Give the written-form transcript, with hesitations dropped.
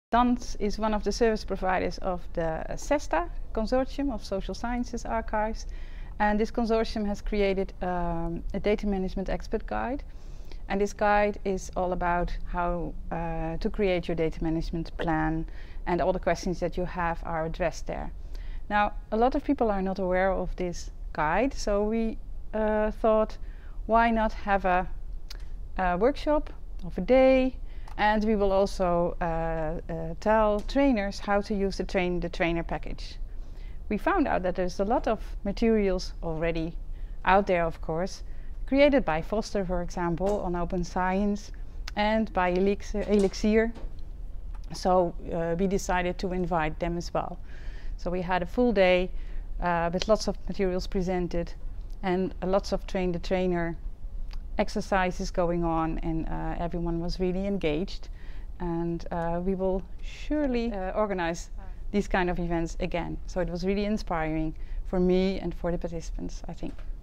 DANS is one of the service providers of the CESTA Consortium of Social Sciences Archives, and this consortium has created a data management expert guide, and this guide is all about how to create your data management plan, and all the questions that you have are addressed there. Now, a lot of people are not aware of this guide, so we thought, why not have a workshop of a day, and we will also tell trainers how to use the Train the Trainer package. We found out that there's a lot of materials already out there, of course, created by Foster, for example, on Open Science, and by Elixir. So we decided to invite them as well. So we had a full day with lots of materials presented and lots of Train the Trainer exercises going on, and everyone was really engaged, and we will surely organize these kind of events again. So it was really inspiring for me and for the participants, I think.